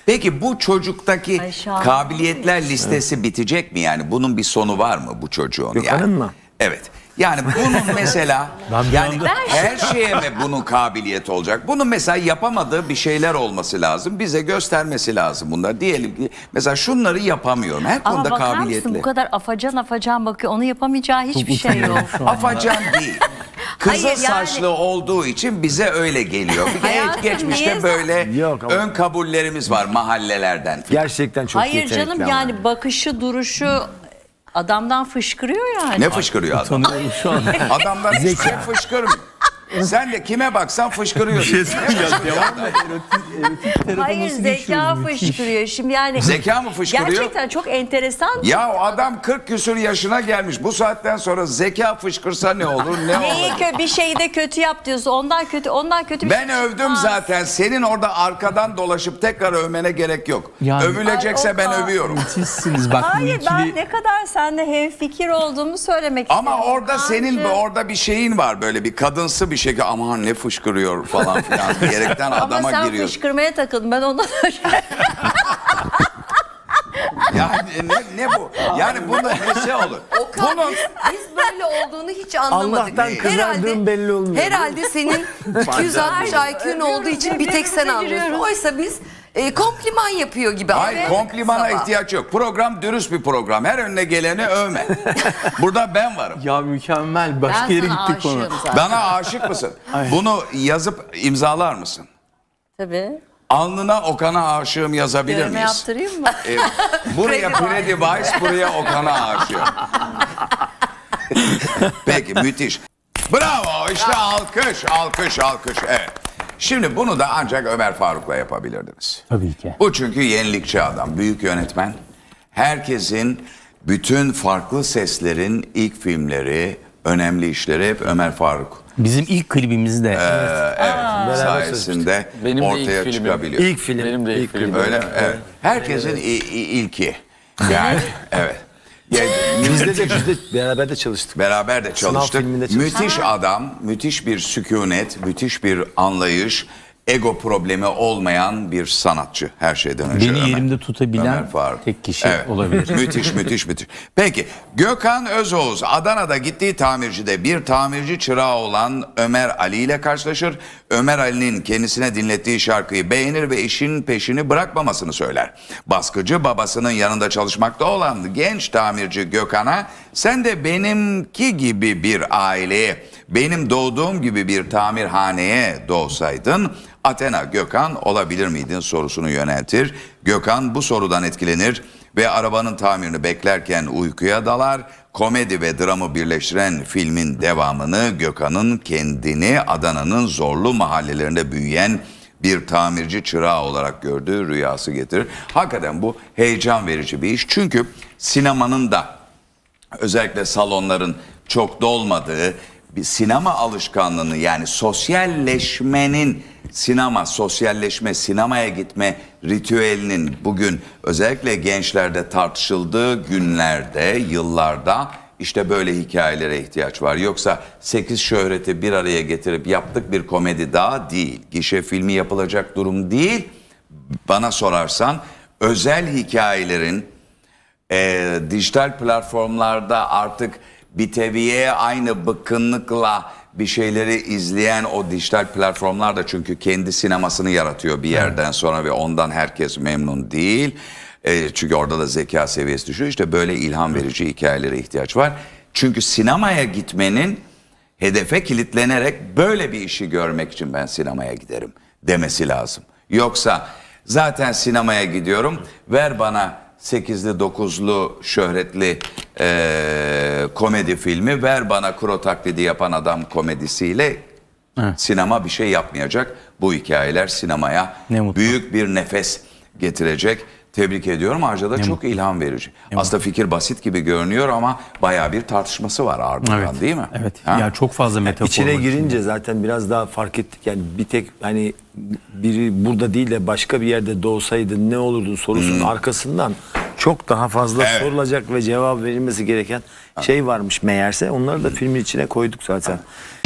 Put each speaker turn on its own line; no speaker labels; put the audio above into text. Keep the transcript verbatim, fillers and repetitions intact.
Peki bu çocuktaki
Ay,
kabiliyetler listesi evet. bitecek mi yani? Bunun bir sonu var mı bu çocuğun?
Gökhan'ın
yani?
mı?
Evet. Yani bunun mesela yani her şeye mi bunun kabiliyeti olacak? Bunun mesela yapamadığı bir şeyler olması lazım. Bize göstermesi lazım bunlar. Diyelim ki mesela şunları yapamıyorum. Her
Ama
konuda
bakar
kabiliyetli.
mısın bu kadar afacan afacan bakıyor. Onu yapamayacağı hiçbir şey yok.
Afacan değil. Kızıl
Hayır, yani...
saçlı olduğu için bize öyle geliyor. Bir
Hayatım,
geçmişte
niye...
böyle
Yok ama...
ön kabullerimiz var mahallelerden.
Gerçekten çok
Hayır
yetenekli
canım
ama.
yani bakışı duruşu adamdan fışkırıyor yani.
Ne fışkırıyor adam?
Şu an.
Adamdan hiçbir şey fışkırmıyor. Sen de kime baksan fışkırıyor. Bir şey
Hayır zeka fışkırıyor. Şimdi yani
zeka mı fışkırıyor?
Gerçekten çok enteresan.
Ya adam kırk küsur yaşına gelmiş. Bu saatten sonra zeka fışkırsa ne olur ne
Neyi
olur?
kö bir şeyi de kötü yap diyorsun. Ondan kötü, ondan kötü bir
ben
şey.
övdüm
Aa.
zaten. Senin orada arkadan dolaşıp tekrar övmene gerek yok. Yani, övülecekse
ay,
ben
Okan.
övüyorum.
Müthişsiniz bak.
Hayır
ikili...
ben ne kadar seninle hemfikir olduğumu söylemek
Ama
istiyorum.
orada
Kancı.
senin orada bir şeyin var böyle bir kadınsı bir şey. Aman ne fışkırıyor falan filan diyerekten adama
Ama sen
giriyorsun.
fışkırmaya takıldın. Ben ondan
Yani ne, ne bu? Yani bunda nesi olur?
Okan,
Bunun...
biz, biz böyle olduğunu hiç anlamadık.
Allah'tan kızardığım belli olmuyor.
Herhalde senin iki yüz altmış I Q'un olduğu için bir tek sen anlıyorsun. Oysa biz e, kompliman yapıyor gibi.
Hayır,
Evet,
komplimana
sabah.
ihtiyaç yok. Program dürüst bir program. Her önüne geleni övme. Burada ben varım.
Ya mükemmel. Başka
ben
yere
sana
gittik konu.
aşığım zaten.
Bana aşık mısın? Bunu yazıp imzalar mısın?
Tabii.
Alnına Okan'a aşığım yazabilir
Görme
miyiz?
yaptırayım mı?
Ee, buraya Predivice, buraya Okan'a aşığım. Peki müthiş. Bravo işte alkış, alkış, alkış. Evet. Şimdi bunu da ancak Ömer Faruk'la yapabilirdiniz.
Tabii ki.
Bu çünkü yenilikçi adam, büyük yönetmen. Herkesin, bütün farklı seslerin ilk filmleri, önemli işleri hep Ömer Faruk.
Bizim ilk klibimiz de.
Ee, evet,
Aa,
sayesinde
Benim de
ortaya
ilk filmim.
çıkabiliyor.
İlk film.
Benim de ilk,
ilk
film.
film.
Öyle mi? Evet. Herkesin il- il- ilki. Yani evet. Yani,
Bizde de biz de beraber de çalıştık.
beraber de çalıştık.
filminde çalıştık.
Müthiş adam, müthiş bir sükunet, müthiş bir anlayış, ego problemi olmayan bir sanatçı her şeyden önce.
Beni
Ömer.
yerimde tutabilen
Ömer Faruk.
tek kişi
Evet.
olabilir.
Müthiş, müthiş, müthiş. Peki, Gökhan Özoğuz Adana'da gittiği tamircide bir tamirci çırağı olan Ömer Ali ile karşılaşır. Ömer Ali'nin kendisine dinlettiği şarkıyı beğenir ve işin peşini bırakmamasını söyler. Baskıcı babasının yanında çalışmakta olan genç tamirci Gökhan'a sen de benimki gibi bir aileye, benim doğduğum gibi bir tamirhaneye doğsaydın Athena Gökhan olabilir miydin sorusunu yöneltir. Gökhan bu sorudan etkilenir ve arabanın tamirini beklerken uykuya dalar. Komedi ve dramı birleştiren filmin devamını Gökhan'ın kendini Adana'nın zorlu mahallelerinde büyüyen bir tamirci çırağı olarak gördüğü rüyası getirir. Hakikaten bu heyecan verici bir iş. Çünkü sinemanın da özellikle salonların çok dolmadığı bir sinema alışkanlığını yani sosyalleşmenin sinema, sosyalleşme, sinemaya gitme ritüelinin bugün özellikle gençlerde tartışıldığı günlerde, yıllarda işte böyle hikayelere ihtiyaç var. Yoksa sekiz şöhreti bir araya getirip yaptık bir komedi daha değil. Gişe filmi yapılacak durum değil. Bana sorarsan özel hikayelerin e, dijital platformlarda artık biteviye aynı bıkkınlıkla bir şeyleri izleyen o dijital platformlar da çünkü kendi sinemasını yaratıyor bir yerden sonra ve ondan herkes memnun değil. E, çünkü orada da zeka seviyesi düşüyor. İşte böyle ilham verici hikayelere ihtiyaç var. Çünkü sinemaya gitmenin hedefe kilitlenerek böyle bir işi görmek için ben sinemaya giderim demesi lazım. Yoksa zaten sinemaya gidiyorum ver bana sekizli dokuzlu şöhretli e, komedi filmi ver bana kuro taklidi yapan adam komedisiyle evet. Sinema bir şey yapmayacak. Bu hikayeler sinemaya büyük bir nefes getirecek. Tebrik ediyorum. Ayrıca da ne çok mutlu. ilham verici. Ne Aslında mutlu. fikir basit gibi görünüyor ama bayağı bir tartışması var ardından
evet.
değil mi?
Evet. Ha? Ya çok fazla metafor.
İçine girince zaten biraz daha fark ettik. Yani bir tek hani biri burada değil de başka bir yerde doğsaydın ne olurdun sorusunun hmm. arkasından çok daha fazla evet. sorulacak ve cevap verilmesi gereken şey varmış meğerse. Onları da filmin içine koyduk zaten.